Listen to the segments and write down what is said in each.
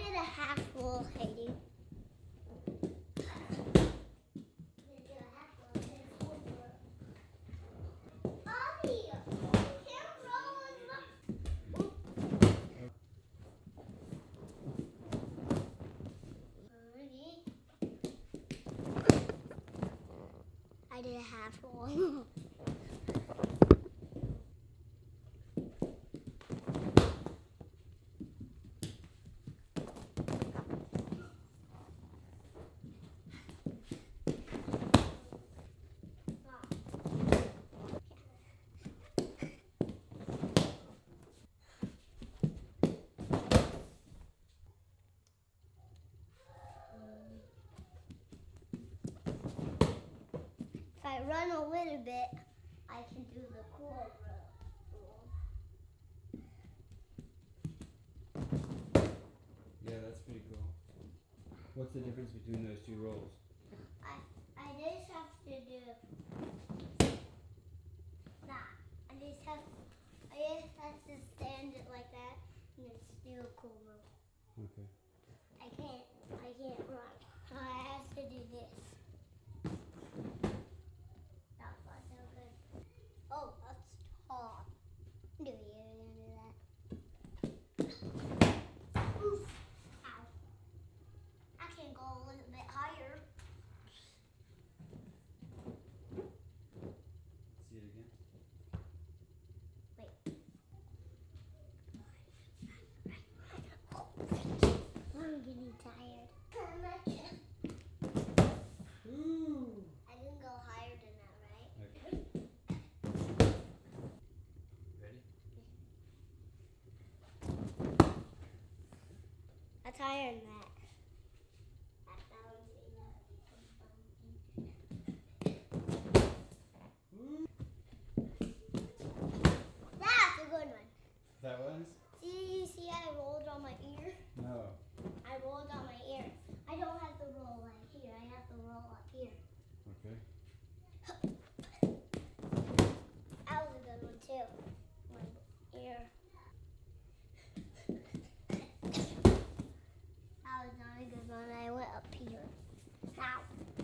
did a half roll, Heidi. I did a half roll. If I run a little bit, I can do the cool roll. Yeah, that's pretty cool. What's the difference between those two rolls? I just have to do that. I just have to stand it like that and just do a cool roll. Okay. I can't run. I have to do this. That was so good. Oh, that's tall. Do you do that? Oof. Ow. I can go a little bit higher. See it again? Wait. I'm getting tired. Ooh. I didn't go higher than that, right? Okay. Ready? That's higher than that. That's a good one. That one's? See, I rolled on my ear. No. I rolled on my ear. I don't have to roll like here. I have to roll up here. Okay. That was a good one too. My ear. That was not a good one. I went up here. Ow.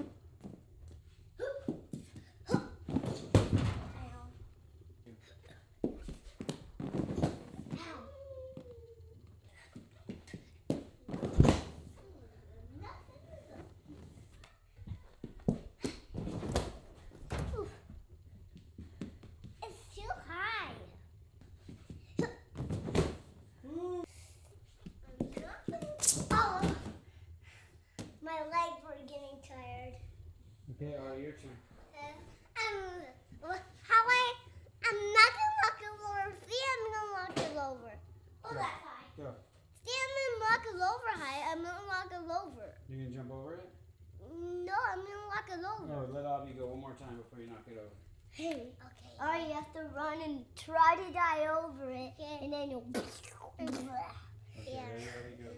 My legs were getting tired. Okay, all right, your turn. I'm not gonna knock it over. See, I'm gonna knock it over. Hold that high. Go. See, I'm gonna knock it over high. I'm gonna knock it over. You gonna jump over it? No, I'm gonna knock it over. No, let Abby go one more time before you knock it over. Okay. Alright, you have to run and try to die over it, and then you'll. Okay, Yeah. ready, go.